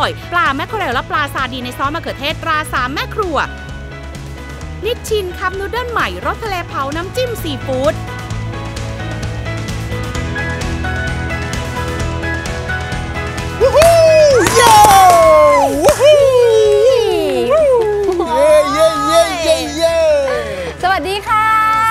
ยปลาแมคเคอเรลและปลาซาดีในซอสมะเขือเทศตรา3แม่ครัวนิชชินคัพนูเดิลใหม่รสทะเลเผาน้ำจิ้มซีฟู้ดวู้ฮู้โย่วู้ฮู้เย่เย่เย่เย่สวัสดีค่ะ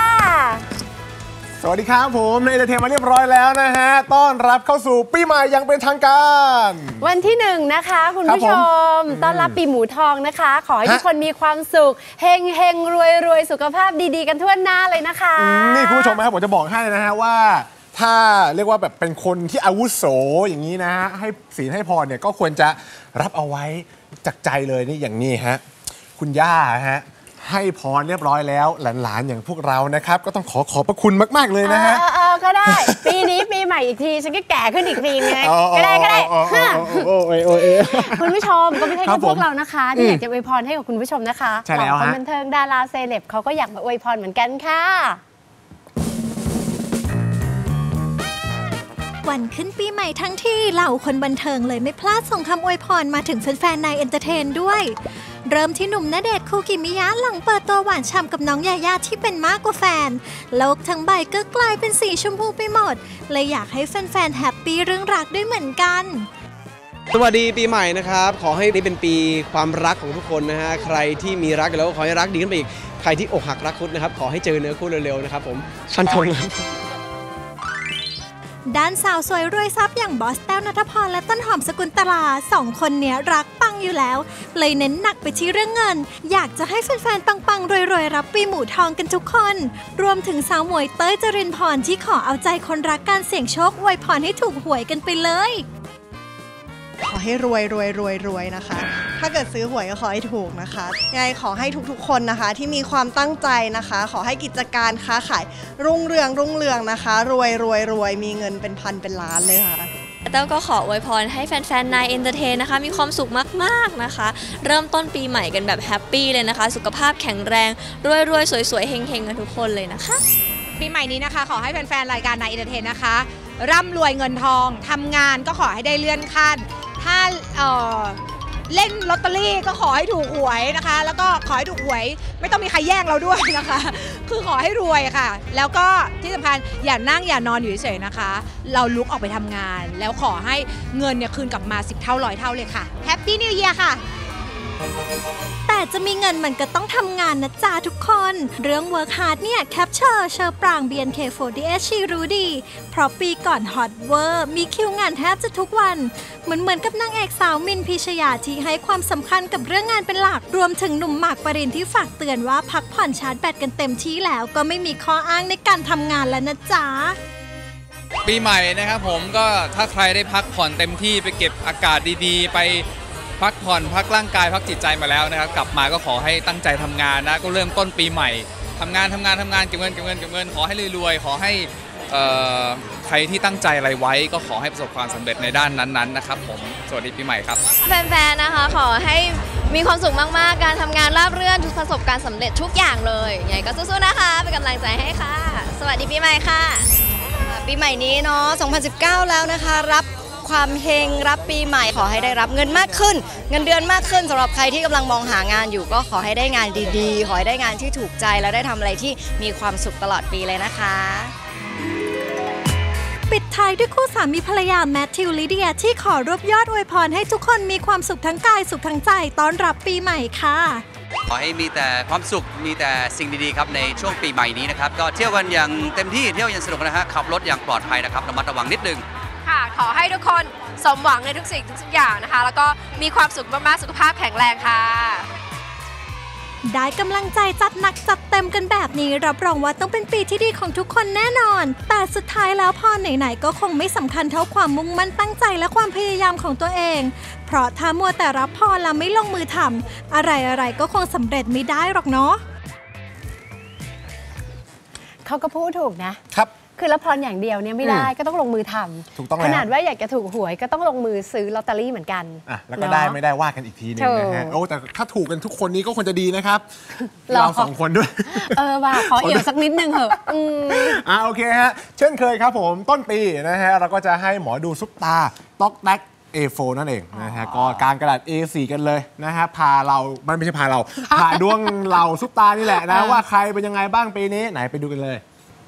สวัสดีครับผมในเอเทมาเรียบร้อยแล้วนะฮะต้อนรับเข้าสู่ปีใหม่อย่างเป็นทางการวันที่1นะคะคุณผู้ชมต้อนรับปีหมูทองนะคะขอให้ทุกคนมีความสุขเฮงเฮงรวยรวยสุขภาพดีๆกันทั่วหน้าเลยนะคะนี่คุณผู้ชมนะครับผมจะบอกให้นะฮะว่าถ้าเรียกว่าแบบเป็นคนที่อาวุโสอย่างนี้นะฮะให้ศีลให้พรเนี่ยก็ควรจะรับเอาไว้จากใจเลยนี่อย่างนี้ฮะคุณย่าฮะให้พรเรียบร้อยแล้วหลานๆอย่างพวกเรานะครับก็ต้องขอบพระคุณมากๆเลยนะฮะก็ได้ปีนี้ปีใหม่อีกทีฉันก็แก่ขึ้นอีกทีไงก็ได้คุณผู้ชมก็ไม่ใช่แค่พวกเรานะคะที่อยากจะอวยพรให้กับคุณผู้ชมนะคะเหล่าคนบันเทิงดาราเซเลบเขาก็อยากมาอวยพรเหมือนกันค่ะวันขึ้นปีใหม่ทั้งที่เหล่าคนบันเทิงเลยไม่พลาดส่งคำอวยพรมาถึงแฟนๆนายเอนเตอร์เทนด้วยเริ่มที่หนุ่มณเดชน์คูกิมิยะหลังเปิดตัวหวานฉ่ำกับน้องยาย่าที่เป็นมากกว่าแฟนโลกทั้งใบก็กลายเป็นสีชมพูไปหมดเลยอยากให้แฟนๆแฮปปี้เรื่องรักด้วยเหมือนกันสวัสดีปีใหม่นะครับขอให้นี่เป็นปีความรักของทุกคนนะฮะใครที่มีรักแล้วก็ขอให้รักดีขึ้นไปอีกใครที่อกหักรักคุดนะครับขอให้เจอเนื้อคู่เร็วๆนะครับผมฟันธงด้านสาวสวยรวยทรัพย์อย่างบอสแต้วณัฐพรและต้นหอมสกุลตลาสองคนเนี้ยรักปังอยู่แล้วเลยเน้นหนักไปที่เรื่องเงินอยากจะให้แฟนๆปังๆรวยๆรับปีหมูทองกันทุกคนรวมถึงสาวหมวยเต้ยจรินพรที่ขอเอาใจคนรักการเสี่ยงโชคอวยพรให้ถูกหวยกันไปเลยขอให้รวยนะคะถ้าเกิดซื้อหวยก็ขอให้ถูกนะคะยังไงขอให้ทุกๆคนนะคะที่มีความตั้งใจนะคะขอให้กิจการค้าขายรุ่งเรืองนะคะรวยมีเงินเป็นพันเป็นล้านเลยค่ะแต้วก็ขออวยพรให้แฟนๆนายเอนเตอร์เทนนะคะมีความสุขมากๆนะคะเริ่มต้นปีใหม่กันแบบแฮปปี้เลยนะคะสุขภาพแข็งแรงรวยสวยๆเฮงๆกันทุกคนเลยนะคะปีใหม่นี้นะคะขอให้แฟนๆรายการนายเอนเตอร์เทนนะคะร่ำรวยเงินทองทำงานก็ขอให้ได้เลื่อนขั้นถ้าเล่นลอตเตอรี่ก็ขอให้ถูกหวยนะคะแล้วก็ขอให้ถูกหวยไม่ต้องมีใครแย่งเราด้วยนะคะคือขอให้รวยค่ะแล้วก็ที่สำคัญอย่านั่งอย่านอนอยู่เฉยๆนะคะเราลุกออกไปทำงานแล้วขอให้เงินเนี่ยคืนกลับมา10 เท่า100 เท่าเลยค่ะแฮปปี้นิวเยียร์ค่ะแต่จะมีเงินมันก็ต้องทำงานนะจ๊ะทุกคนเรื่อง work hard เนี่ยแคปเชอร์ปราง BNK48 ชีรู้ดีเพราะปีก่อนฮอตเวอร์มีคิวงานแทบจะทุกวันเหมือนกับนางเอกสาวมินพิชยาที่ให้ความสำคัญกับเรื่องงานเป็นหลักรวมถึงหนุ่มหมากปรินที่ฝากเตือนว่าพักผ่อนชาร์จแบตกันเต็มที่แล้วก็ไม่มีข้ออ้างในการทำงานแล้วนะจ๊ะปีใหม่นะครับผมก็ถ้าใครได้พักผ่อนเต็มที่ไปเก็บอากาศดีๆไปพักผ่อนพักร่างกายพักจิตใจมาแล้วนะครับกลับมาก็ขอให้ตั้งใจทำงานนะก็เริ่มต้นปีใหม่ทำงานเก็บเงินขอให้รวยๆขอให้ใครที่ตั้งใจอะไรไว้ก็ขอให้ประสบความสำเร็จในด้านนั้นๆนะครับผมสวัสดีปีใหม่ครับแฟนๆนะคะขอให้มีความสุขมากๆการทำงานราบรื่นทุกประสบการณ์สำเร็จทุกอย่างเลยยังไงก็สู้ๆนะคะเป็นกำลังใจให้ค่ะสวัสดีปีใหม่ค่ะปีใหม่นี้เนาะ2019แล้วนะคะรับความเฮงรับปีใหม่ขอให้ได้รับเงินมากขึ้นเงินเดือนมากขึ้นสำหรับใครที่กำลังมองหางานอยู่ก็ขอให้ได้งานดีๆขอให้ได้งานที่ถูกใจแล้วได้ทำอะไรที่มีความสุขตลอดปีเลยนะคะปิดท้ายด้วยคู่สามีภรรยาแมทธิวลิเดียที่ขอรวบยอดอวยพรให้ทุกคนมีความสุขทั้งกายสุขทั้งใจต้อนรับปีใหม่ค่ะขอให้มีแต่ความสุขมีแต่สิ่งดีๆครับในช่วงปีใหม่นี้นะครับก็เที่ยวกันอย่างเต็มที่เที่ยวอย่างสนุกนะฮะขับรถอย่างปลอดภัยนะครับระมัดระวังนิดนึงค่ะขอให้ทุกคนสมหวังในทุกสิ่งทุกอย่างนะคะแล้วก็มีความสุขมากๆสุขภาพแข็งแรงค่ะได้กำลังใจจัดหนักจัดเต็มกันแบบนี้รับรองว่าต้องเป็นปีที่ดีของทุกคนแน่นอนแต่สุดท้ายแล้วพอไหนๆก็คงไม่สำคัญเท่าความมุ่งมั่นตั้งใจและความพยายามของตัวเองเพราะถ้ามัวแต่รับพรแล้วไม่ลงมือทำอะไรๆก็คงสำเร็จไม่ได้หรอกเนาะเขาก็พูดถูกนะครับคือรับพรอย่างเดียวเนี่ยไม่ได้ก็ต้องลงมือทำขนาดว่าอยากจะถูกหวยก็ต้องลงมือซื้อลอตเตอรี่เหมือนกันแล้วก็ได้ไม่ได้ว่ากันอีกทีนึงนะฮะโอ้แต่ถ้าถูกกันทุกคนนี้ก็ควรจะดีนะครับเรา2 คนด้วยว่าขอเอี่ยวสักนิดนึงเหอะโอเคฮะเช่นเคยครับผมต้นปีนะฮะเราก็จะให้หมอดูซุปตาต๊อกแต๊ก A4 นั่นเองนะฮะก็การกระดาษ A4 กันเลยนะฮะพาเราไม่ใช่พาเรา พาดวงเราซุปตานี่แหละนะว่าใครเป็นยังไงบ้างปีนี้ไหนไปดูกันเลย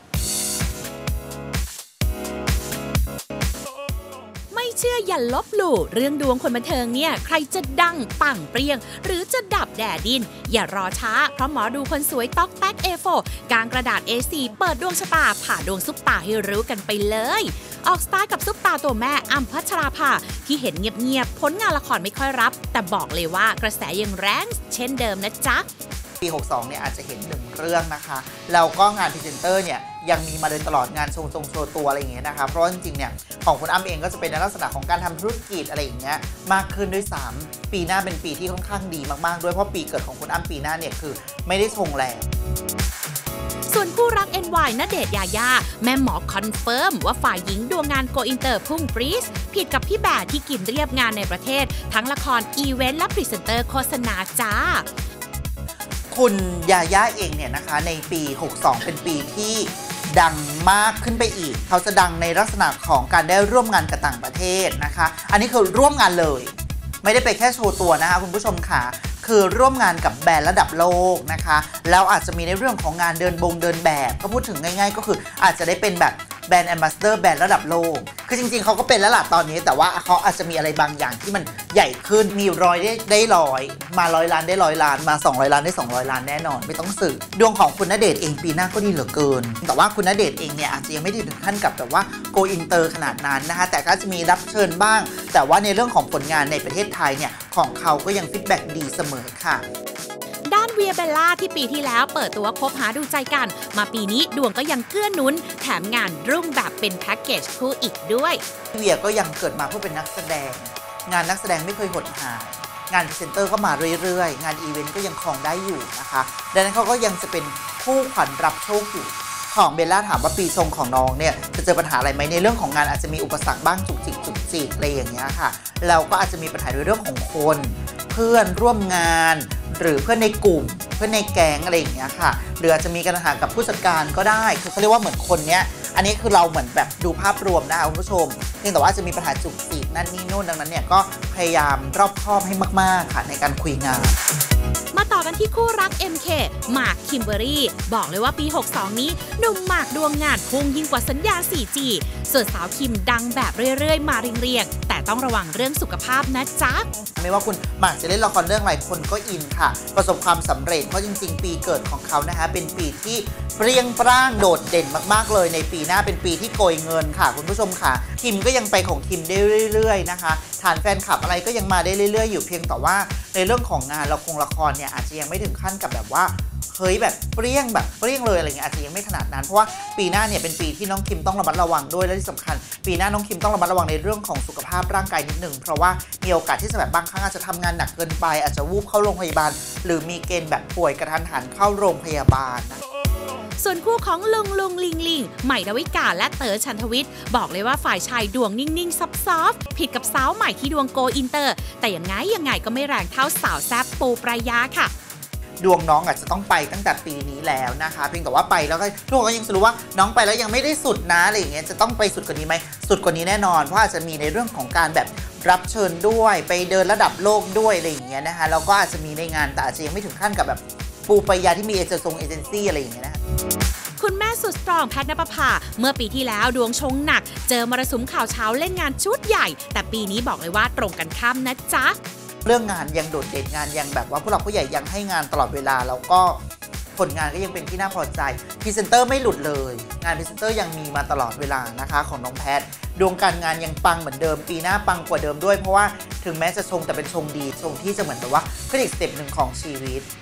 ไม่เชื่ออย่าลบหลู่เรื่องดวงคนบันเทิงเนี่ยใครจะดังปังเปรี้ยงหรือจะดับแดดดินอย่ารอช้าเพราะหมอดูคนสวยต๊อกแต๊ก A4 กางกระดาษ A4 เปิดดวงชะตาผ่าดวงซุปตาให้รู้กันไปเลยออกสตาร์ทกับซุปตาตัวแม่อ้ำพัชราภาที่เห็นเงียบๆผลงานละครไม่ค่อยรับแต่บอกเลยว่ากระแสยังแรงเช่นเดิมนะจ๊ะปี 62 เนี่ยอาจจะเห็น1เรื่องนะคะแล้วก็งานพรีเซนเตอร์เนี่ยยังมีมาโดยตลอดงานโชว์ตัวอะไรอย่างเงี้ยนะคะเพราะจริงๆเนี่ยของคุณอ้ำเองก็จะเป็นในลักษณะของการทำธุรกิจอะไรอย่างเงี้ยมากขึ้นด้วย3ปีหน้าเป็นปีที่ค่อนข้างดีมากๆด้วยเพราะปีเกิดของคุณอ้ำปีหน้าเนี่ยคือไม่ได้ชงแรงส่วนคู่รัก NY ณเดชน์ยายาแม่หมอคอนเฟิร์มว่าฝ่ายหญิงดวงงานโกอินเตอร์พุ่งปรี๊ดผิดกับพี่แบร์ที่กินเรียบงานในประเทศทั้งละครอีเวนต์และพรีเซนเตอร์โฆษณาจ้าคุณยาย่าเองเนี่ยนะคะในปี 62 เป็นปีที่ดังมากขึ้นไปอีกเขาจะดังในลักษณะของการได้ร่วมงานกับต่างประเทศนะคะอันนี้คือร่วมงานเลยไม่ได้ไปแค่โชว์ตัวนะคะคุณผู้ชมค่ะคือร่วมงานกับแบรนด์ระดับโลกนะคะแล้วอาจจะมีในเรื่องของงานเดินแบบก็พูดถึงง่ายๆก็คืออาจจะได้เป็นแบบแบรนด์แอมบาสเดอร์แบรนด์ระดับโลกคือจริงๆเขาก็เป็นแล้วล่ะตอนนี้แต่ว่าเขาอาจจะมีอะไรบางอย่างที่มันใหญ่ขึ้นมี100ได้100มา100 ล้านได้100 ล้านมา200 ล้านได้200 ล้านแน่นอนไม่ต้องสืบดวงของคุณณเดชน์เองปีหน้าก็ดีเหลือเกินแต่ว่าคุณณเดชน์เองเนี่ยอาจจะยังไม่ถึงขั้นกับแบบว่าโกอินเตอร์ขนาดนั้นนะคะแต่ก็จะมีรับเชิญบ้างแต่ว่าในเรื่องของผลงานในประเทศไทยเนี่ยของเขาก็ยังฟีดแบ็กดีเสมอค่ะด้านเวียเบลล่าที่ปีที่แล้วเปิดตัวคบหาดูใจกันมาปีนี้ดวงก็ยังเกื้อหนุนแถมงานรุ่งแบบเป็นแพ็กเกจคู่อีกด้วยเวียก็ยังเกิดมาเพื่อเป็นนักแสดงงานนักแสดงไม่เคยหดหายงานพรีเซนเตอร์ก็มาเรื่อยๆงานอีเวนต์ก็ยังครองได้อยู่นะคะดังนั้นเขาก็ยังจะเป็นคู่ขวัญรับโชคอยู่ของเบลล่าถามว่าปีชงของน้องเนี่ยจะเจอปัญหาอะไรไหมในเรื่องของงานอาจจะมีอุปสรรคบ้างจุกจิกอะไรอย่างเงี้ยค่ะแล้วก็อาจจะมีปัญหาในเรื่องของคนเพื่อนร่วมงานหรือเพื่อนในกลุ่มเพื่อนในแก๊งอะไรอย่างเงี้ยค่ะหรืออาจจะมีปัญหากับผู้จัดการก็ได้คือเขาเรียกว่าเหมือนคนเนี้ยอันนี้คือเราเหมือนแบบดูภาพรวมนะคะคุณผู้ชมเพียงแต่ว่าจะมีปัญหาจุกจิกนั่นนี่นู่นดังนั้นเนี่ยก็พยายามรอบคอบให้มากๆค่ะในการคุยงานมาต่อกันที่คู่รัก MK หมากคิมเบอรี่บอกเลยว่าปี 62 นี้หนุ่มหมากดวงงานพุ่งยิ่งกว่าสัญญา 4G ส่วนสาวคิมดังแบบเรื่อยๆมาเรียงๆแต่ต้องระวังเรื่องสุขภาพนะจ๊ะไม่ว่าคุณหมากจะเล่นละครเรื่องอะไรคนก็อินค่ะประสบความสำเร็จเพราะจริงๆปีเกิดของเขานะคะเป็นปีที่เปรี้ยงปร้างโดดเด่นมากๆเลยในปีหน้าเป็นปีที่โกยเงินค่ะคุณผู้ชมค่ะคิมก็ยังไปของคิมได้เรื่อยๆนะคะฐานแฟนคลับอะไรก็ยังมาได้เรื่อยๆอยู่เพียงแต่ว่าในเรื่องของงานละครเนี่ยอาจจะยังไม่ถึงขั้นกับแบบว่าเฮ้ยแบบเปรี้ยงเลยอะไรเงี้ยอาจจะยังไม่ขนาดนั้นเพราะว่าปีหน้าเนี่ยเป็นปีที่น้องคิมต้องระมัดระวังด้วยและที่สำคัญปีหน้าน้องคิมต้องระมัดระวังในเรื่องของสุขภาพร่างกายนิดหนึ่งเพราะว่ามีโอกาสที่จะแบบบางครั้งอาจจะทำงานหนักเกินไปอาจจะวูบเข้าโรงพยาบาลหรือมีเกณฑ์แบบป่วยกระทันหันเข้าโรงพยาบาลนะส่วนคู่ของลุงลิงใหม่ดาวิกาและเต๋อชันทวิทย์บอกเลยว่าฝ่ายชายดวงนิ่งๆซอฟๆผิดกับสาวใหม่ที่ดวงโกอินเตอร์แต่ยังไงก็ไม่แรงเท่าสาวแซ่บปูปรายาค่ะดวงน้องอาจจะต้องไปตั้งแต่ปีนี้แล้วนะคะเพียงแต่ว่าไปแล้วก็ทุกคนก็ยังรู้ว่าน้องไปแล้วยังไม่ได้สุดนะอะไรอย่างเงี้ยจะต้องไปสุดกว่านี้ไหมสุดกว่านี้แน่นอนเพราะอาจจะมีในเรื่องของการแบบรับเชิญด้วยไปเดินระดับโลกด้วยอะไรอย่างเงี้ยนะคะแล้วก็อาจจะมีในงานแต่อาจจะยังไม่ถึงขั้นกับแบบปูปรายาที่มีเอเจนซี่อะไรอย่างเงี้ยนะคุณแม่สุดสตรองแพทณปภาเมื่อปีที่แล้วดวงชงหนักเจอมรสุมข่าวเช้าเล่นงานชุดใหญ่แต่ปีนี้บอกเลยว่าตรงกันข้ามนะจ๊ะเรื่องงานยังโดดเด่นงานยังแบบว่าผู้หลักผู้ใหญ่ยังให้งานตลอดเวลาแล้วก็ผลงานก็ยังเป็นที่น่าพอใจพรีเซนเตอร์ไม่หลุดเลยงานพรีเซนเตอร์ยังมีมาตลอดเวลานะคะของน้องแพทดวงการงานยังปังเหมือนเดิมปีหน้าปังกว่าเดิมด้วยเพราะว่าถึงแม้จะชงแต่เป็นชงดีชงที่จะเหมือนแบบว่าขึ้นอีกสเต็ปหนึ่งของชีวิต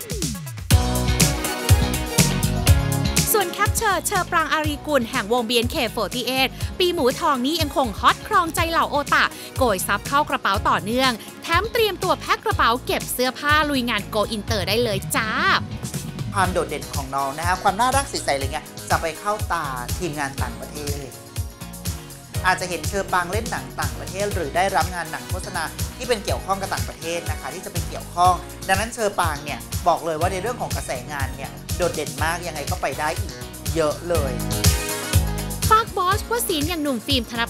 ส่วนแคปเชอร์ปรางอารีกุลแห่งวง BNK48 ปีหมูทองนี้ยังคงฮอตครองใจเหล่าโอตะโกยซับเข้ากระเป๋าต่อเนื่องแถมเตรียมตัวแพ็คกระเป๋าเก็บเสื้อผ้าลุยงานโกอินเตอร์ได้เลยจ้าความโดดเด่นของน้องนะคะความน่ารักใสๆอะไรเงี้ยจะไปเข้าตาทีมงานต่างประเทศอาจจะเห็นเชอปางเล่นหนังต่างประเทศหรือได้รับงานหนังโฆษณาที่เป็นเกี่ยวข้องกับต่างประเทศนะคะที่จะไปเกี่ยวข้องดังนั้นเชอปางเนี่ยบอกเลยว่าในเรื่องของกระแสงานเนี่ยโดดเด่นมากยังไงก็ไปได้อีกเยอะเลยฝากบอสผู้ศิลป์อย่างหนุ่มฟิล์มธนภัทร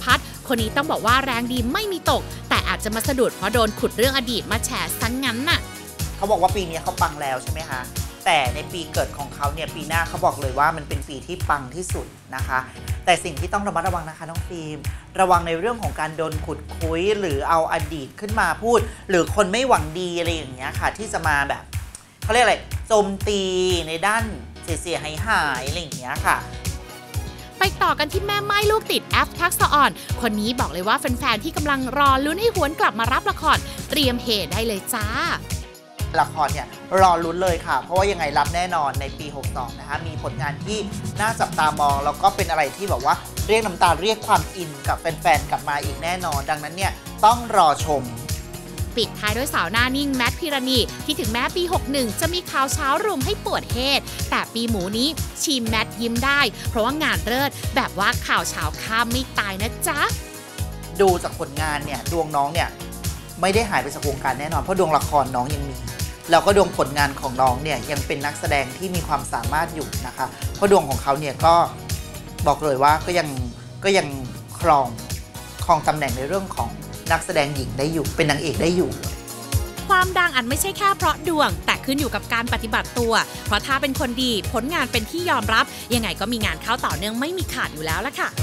คนนี้ต้องบอกว่าแรงดีไม่มีตกแต่อาจจะมาสะดุดเพราะโดนขุดเรื่องอดีตมาแฉซะงั้นน่ะเขาบอกว่าปีนี้เขาปังแล้วใช่ไหมคะแต่ในปีเกิดของเขาเนี่ยปีหน้าเขาบอกเลยว่ามันเป็นปีที่ปังที่สุดนะคะแต่สิ่งที่ต้องระมัดระวังนะคะน้องฟิล์มระวังในเรื่องของการโดนขุดคุยหรือเอาอดีตขึ้นมาพูดหรือคนไม่หวังดีอะไรอย่างเงี้ยค่ะที่จะมาแบบเขาเรียกอะไรโจมตีในด้านเสียหายอะไรอย่างเงี้ยค่ะไปต่อกันที่แม่ไม้ลูกติดแอฟทักษะอ่อนคนนี้บอกเลยว่าแฟนๆที่กำลังรอลุ้นให้หวนกลับมารับละครเตรียมเฮได้เลยจ้าละครเนี่ยรอลุ้นเลยค่ะเพราะว่ายังไงรับแน่นอนในปี 62 นะคะมีผลงานที่น่าจับตามองแล้วก็เป็นอะไรที่แบบว่าเรียกน้ำตาเรียกความอินกับแฟนๆกลับมาอีกแน่นอนดังนั้นเนี่ยต้องรอชมปิดท้ายด้วยสาวหน้านิ่งแมทพิรณีที่ถึงแม้ปี 61 จะมีข่าวเช้ารุมให้ปวดเฮดแต่ปีหมูนี้ชีแมทยิ้มได้เพราะว่างานเลิศแบบว่าข่าวเช้าข้ามไม่ตายนะจ๊ะดูจากผลงานเนี่ยดวงน้องเนี่ยไม่ได้หายไปจากวงการแน่นอนเพราะดวงละครน้องยังมีแล้วก็ดวงผลงานของน้องเนี่ยยังเป็นนักแสดงที่มีความสามารถอยู่นะคะเพราะดวงของเขาเนี่ยก็บอกเลยว่าก็ยังครองตำแหน่งในเรื่องของนักแสดงหญิงได้อยู่เป็นนางเอกได้อยู่ความดังอาจไม่ใช่แค่เพราะดวงแต่ขึ้นอยู่กับการปฏิบัติตัวเพราะถ้าเป็นคนดีผลงานเป็นที่ยอมรับยังไงก็มีงานเข้าต่อเนื่องไม่มีขาดอยู่แล้วละค่ะ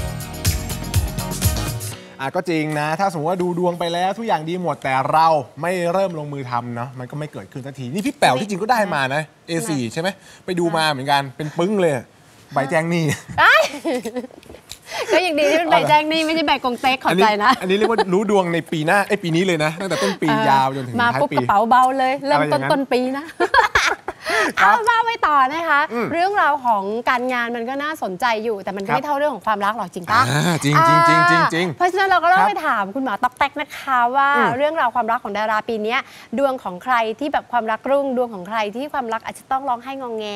ก็จริงนะถ้าสมมติว่าดูดวงไปแล้วทุกอย่างดีหมดแต่เราไม่เริ่มลงมือทำเนาะมันก็ไม่เกิดขึ้นสักทีนี่พี่แป๋วที่จริงก็ได้มานะ A4 ใช่ไหมไปดูมาเหมือนกันเป็นปึ้งเลยใบแจ้งหนี้ก็ยังดีที่เป็นใบแจ้งหนี้ไม่ใช่ใบกงเต็กขอใจนะอันนี้เรียกว่ารู้ดวงในปีหน้าปีนี้เลยนะตั้งแต่ต้นปียาวจนถึงท้ายปีมาปุ๊บกระเป๋าเบาเลยเริ่มต้นปีนะเอาว่าไปต่อนะคะเรื่องราวของการงานมันก็น่าสนใจอยู่แต่มันไม่เท่าเรื่องของความรักหรอกจริงปะจริงเพราะฉะนั้นเราก็ต้องไปถามคุณหมอต๊อกแต๊กนะคะว่าเรื่องราวความรักของดาราปีนี้ดวงของใครที่แบบความรักรุ่งดวงของใครที่ความรักอาจจะต้องร้องไห้งองแง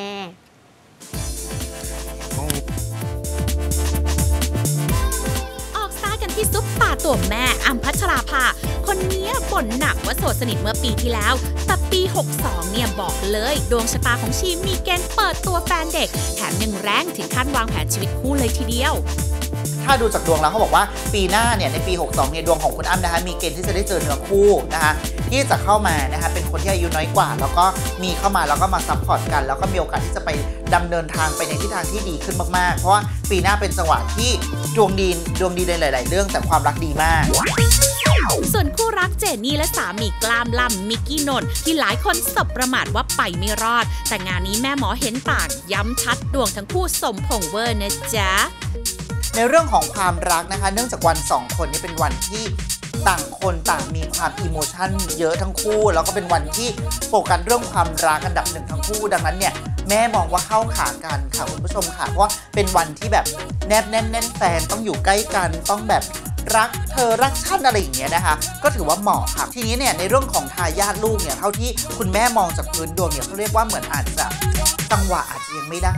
ที่ซุปตาตัวแม่อัมพัชราภาคนนี้บ่นหนักว่าโสดสนิทเมื่อปีที่แล้วแต่ปี 62 เนี่ยบอกเลยดวงชะตาของชีมีเกณฑ์เปิดตัวแฟนเด็กแถมยังแรงถึงขั้นวางแผนชีวิตคู่เลยทีเดียวถ้าดูจากดวงแล้วเขาบอกว่าปีหน้าเนี่ยในปี 62 เนี่ยดวงของคุณอ้ำนะคะมีเกณฑ์ที่จะได้เจอเนื้อคู่นะคะที่จะเข้ามานะคะเป็นคนที่อายุน้อยกว่าแล้วก็มีเข้ามาแล้วก็มาซัพพอร์ตกันแล้วก็มีโอกาสที่จะไปดำเนินทางไปในทิศทางที่ดีขึ้นมากๆเพราะว่าปีหน้าเป็นจังหวะที่ดวงดีในหลายๆเรื่องแต่ความรักดีมากส่วนคู่รักเจนนี่และสามีกล้ามล่ำมิกกี้นนท์ที่หลายคนสบประมาทว่าไปไม่รอดแต่งานนี้แม่หมอเห็นต่างย้ำชัดดวงทั้งคู่สมพงษ์เวอร์นะจ๊ะในเรื่องของความรักนะคะเนื่องจากวัน2คนนี้เป็นวันที่ต่างคนต่างมีความอิโมชันเยอะทั้งคู่แล้วก็เป็นวันที่โฟกัสเรื่องความรักอันดับ1ทั้งคู่ดังนั้นเนี่ยแม่มองว่าเข้าขากันค่ะคุณผู้ชมค่ะเพราะว่าเป็นวันที่แบบแนบแน่นแฟนต้องอยู่ใกล้กันต้องแบบรักเธอรักฉันอะไรอย่างเงี้ยนะคะก็ถือว่าเหมาะค่ะทีนี้เนี่ยในเรื่องของทายาทลูกเนี่ยเท่าที่คุณแม่มองจากพื้นดวงเนี่ยเขาเรียกว่าเหมือนอาจจะจังหวะอาจจะยังไม่ได้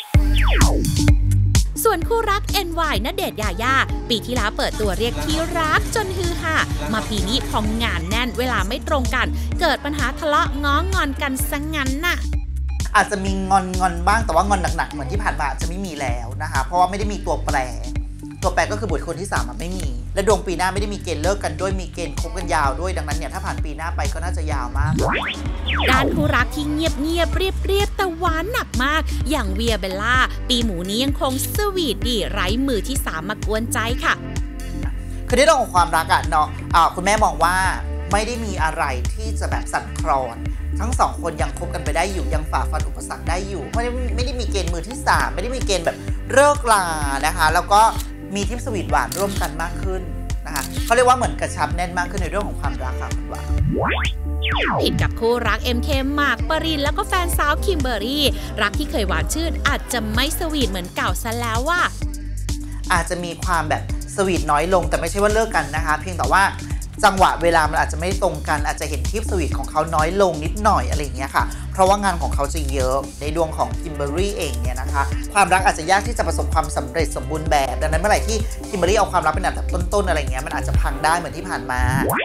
ส่วนคู่รัก NY ณเดชน์ยาย่าปีที่แล้วเปิดตัวเรียกที่รักจนฮือฮามาปีนี้พองานแน่นเวลาไม่ตรงกันเกิดปัญหาทะเลาะง้องอนกันซะงั้นน่ะอาจจะมีงอนบ้างแต่ว่างอนหนักๆเหมือนที่ผ่านมาจะไม่มีแล้วนะคะเพราะว่าไม่ได้มีตัวแปรก็คือบุคคลที่3ไม่มีและดวงปีหน้าไม่ได้มีเกณฑ์เลิกกันด้วยมีเกณฑ์คบกันยาวด้วยดังนั้นเนี่ยถ้าผ่านปีหน้าไปก็น่าจะยาวมากด้านคู่รักที่เงียบเรียบแต่หวานหนักมากอย่างเวียเบลล่าปีหมูนี้ยังคงสวีทดีไร้มือที่3มากวนใจค่ะคือในเรื่องของความรักเนาะคุณแม่มองว่าไม่ได้มีอะไรที่จะแบบสั่นคลอนทั้ง2คนยังคบกันไปได้อยู่ยังฝ่าฟันอุปสรรคได้อยู่เพราะไม่ได้มีเกณฑ์มือที่3ไม่ได้มีเกณฑ์แบบเลิกลานะคะแล้วก็มีทิปสวีทหวานร่วมกันมากขึ้นนะคะเขาเรียกว่าเหมือนกระชับแน่นมากขึ้นในเรื่องของความรักค่ะคุณว่าผิดกับคู่รัก MK หมากปรินแล้วก็แฟนสาวคิมเบอร์รี่รักที่เคยหวานชื่นอาจจะไม่สวีทเหมือนเก่าซะแล้วว่าอาจจะมีความแบบสวีทน้อยลงแต่ไม่ใช่ว่าเลิกกันนะคะเพียงแต่ว่าจังหวะเวลามันอาจจะไม่ตรงกันอาจจะเห็นทิปสวีทของเขาน้อยลงนิดหน่อยอะไรอย่างเงี้ยค่ะเพราะว่างานของเขาจะเยอะในดวงของคิมเบอร์รี่เองเนี่ยนะคะความรักอาจจะยากที่จะประสบความสำเร็จสมบูรณ์แบบดังนั้นเมื่อไหร่ที่คิมเบอร์รี่เอาความรักเป็นอันดับต้นๆอะไรเงี้ยมันอาจจะพังได้เหมือนที่ผ่านมา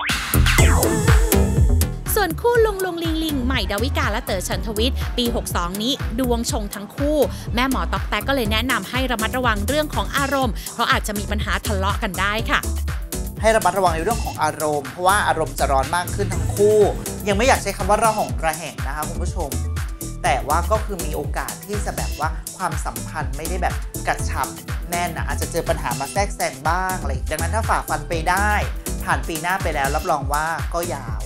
ส่วนคู่ลุงลิงใหม่ดาวิกาและเต๋อฉันทวิทย์ปี 62 นี้ดวงชงทั้งคู่แม่หมอต๊อกแต๊กก็เลยแนะนำให้ระมัดระวังเรื่องของอารมณ์เพราะอาจจะมีปัญหาทะเลาะกันได้ค่ะให้ระมัดระวังในเรื่องของอารมณ์เพราะว่าอารมณ์จะร้อนมากขึ้นทั้งคู่ยังไม่อยากใช้คำว่าระหองระแหงนะคะคุณผู้ชมแต่ว่าก็คือมีโอกาสที่จะแบบว่าความสัมพันธ์ไม่ได้แบบกระชับแน่นนะอาจจะเจอปัญหามาแทรกแซงบ้างอะไรดังนั้นถ้าฝ่าฟันไปได้ผ่านปีหน้าไปแล้วรับรองว่าก็ยาว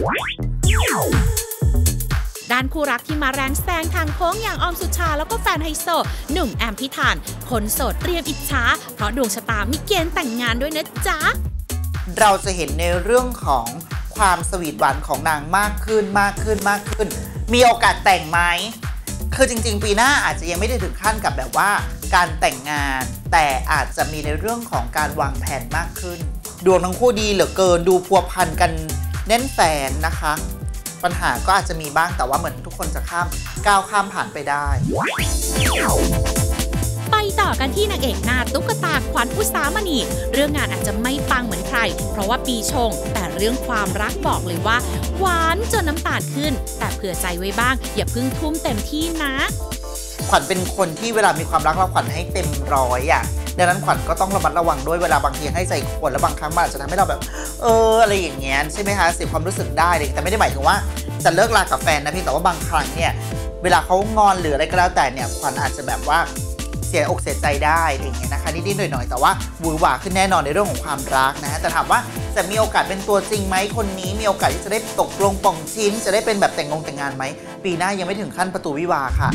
ด้านคู่รักที่มาแรงแซงทางโค้งอย่างออมสุชาแล้วก็แฟนไฮโซหนุ่มแอมพิธานคนโสดเตรียมอิจฉาเพราะดวงชะตามีเกณฑ์แต่งงานด้วยนะจ๊ะเราจะเห็นในเรื่องของความสวีทหวานของนางมากขึ้นมีโอกาสแต่งไหมคือจริงๆปีหน้าอาจจะยังไม่ได้ถึงขั้นกับแบบว่าการแต่งงานแต่อาจจะมีในเรื่องของการวางแผนมากขึ้นดวงทั้งคู่ดีเหลือเกินดูพัวพันกันแน่นแฟนนะคะปัญหาก็อาจจะมีบ้างแต่ว่าเหมือนทุกคนจะก้าวข้ามผ่านไปได้ไปต่อกันที่นางเอกหน้าตุ๊กตาขวัญอุสามณีเรื่องงานอาจจะไม่ปังเหมือนใครเพราะว่าปีชงแต่เรื่องความรักบอกเลยว่าหวานจนน้ำตาลขึ้นแต่เผื่อใจไว้บ้างอย่าเพิ่งทุ่มเต็มที่นะขวัญเป็นคนที่เวลามีความรักเราขวัญให้เต็มร้อยอ่ะดังนั้นขวัญก็ต้องระมัดระวังด้วยเวลาบางทีให้ใจคนแล้วบางครั้งมันอาจจะทำให้เราแบบอะไรอย่างเงี้ยใช่ไหมคะเสียความรู้สึกได้เลยแต่ไม่ได้หมายถึงว่าจะเลิกลากับแฟนนะพี่แต่ว่าบางครั้งเนี่ยเวลาเขางอนหรืออะไรก็แล้วแต่เนี่ยขวัญอาจจะแบบว่าเสียอกเสียใจได้อะไรอย่างเงี้ยนะคะนิดๆหน่อยๆแต่ว่าหวือหวาขึ้นแน่นอนในเรื่องของความรักนะฮะแต่ถามว่าจะมีโอกาสเป็นตัวจริงไหมคนนี้มีโอกาสที่จะได้ตกลงป่องชิ้นจะได้เป็นแบบแต่งงานไหมปีหน้ายังไม่ถึงขั้นประตูวิวาค่ะ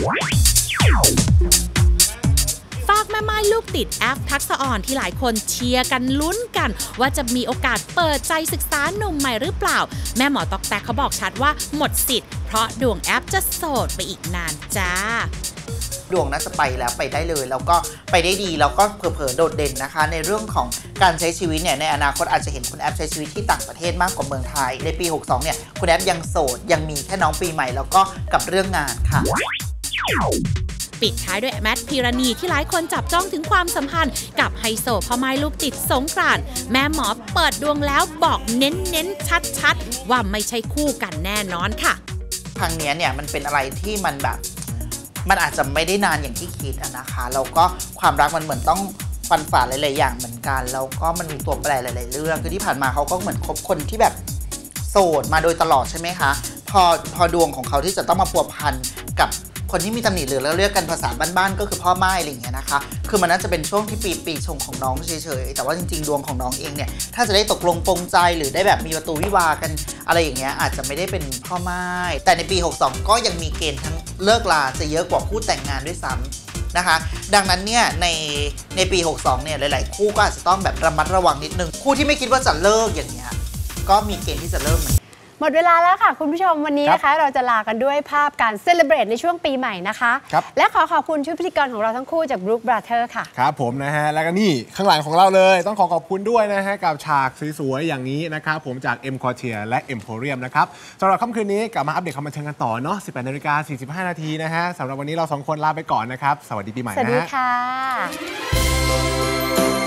ฝากแม่ไม้ลูกติดแอปทักษะอ่อนที่หลายคนเชียร์กันลุ้นกันว่าจะมีโอกาสเปิดใจศึกษาหนุ่มใหม่หรือเปล่าแม่หมอตอกแตกเขาบอกชัดว่าหมดสิทธิ์เพราะดวงแอปจะโสดไปอีกนานจ้าดวงน่าจะไปแล้วไปได้เลยแล้วก็ไปได้ดีแล้วก็เผลอๆโดดเด่นนะคะในเรื่องของการใช้ชีวิตเนี่ยในอนาคตอาจจะเห็นคุณแอปใช้ชีวิตที่ต่างประเทศมากกว่าเมืองไทยในปี62เนี่ยคุณแอปยังโสดยังมีแค่น้องปีใหม่แล้วก็กับเรื่องงานค่ะปิดท้ายด้วยแมทพีรณีที่หลายคนจับจ้องถึงความสัมพันธ์กับไฮโซพ่อไม้ลูกติดสงกรานต์แม่หมอเปิดดวงแล้วบอกเน้นชัดว่าไม่ใช่คู่กันแน่นอนค่ะครั้งนี้เนี่ยมันเป็นอะไรที่มันแบบมันอาจจะไม่ได้นานอย่างที่คิดนะคะแล้วก็ความรักมันเหมือนต้องฟันฝ่าหลายๆอย่างเหมือนกันแล้วก็มันมีตัวแปรหลายๆเรื่องคือที่ผ่านมาเขาก็เหมือนคบคนที่แบบโสดมาโดยตลอดใช่ไหมคะพอดวงของเขาที่จะต้องมาพัวพันกับคนที่มีตำหนิหรือเราเรียกกันภาษาบ้านๆก็คือพ่อไม้อะไรอย่างเงี้ยนะคะคือมันน่าจะเป็นช่วงที่ปีชงของน้องเฉยๆแต่ว่าจริงๆดวงของน้องเองเนี่ยถ้าจะได้ตกลงปลงใจหรือได้แบบมีประตูวิวากันอะไรอย่างเงี้ยอาจจะไม่ได้เป็นพ่อไม้แต่ในปี62ก็ยังมีเกณฑ์ทั้งเลิกลาจะเยอะกว่าคู่แต่งงานด้วยซ้ำนะคะดังนั้นเนี่ยในปี62เนี่ยหลายๆคู่ก็อาจจะต้องแบบระมัดระวังนิดนึงคู่ที่ไม่คิดว่าจะเลิกอย่างเงี้ยก็มีเกณฑ์ที่จะเลิกหมดเวลาแล้วค่ะคุณผู้ชมวันนี้นะคะเราจะลากันด้วยภาพการเซเลบเรตในช่วงปีใหม่นะคะและขอบคุณชุดพิธีกรของเราทั้งคู่จาก Brook Brothers ค่ะครับผมนะฮะแล้วก็นี่ข้างหลังของเราเลยต้องขอบคุณด้วยนะฮะกับฉากสวยๆอย่างนี้นะครับผมจาก M Quartier และ Emporium นะครับสำหรับค่ำคืนนี้กลับมาอัปเดตความบันเทิงกันต่อเนาะ 18:45 นาทีนะฮะสำหรับวันนี้เรา2คนลาไปก่อนนะครับสวัสดีปีใหม่นะสวัสดีค่ะ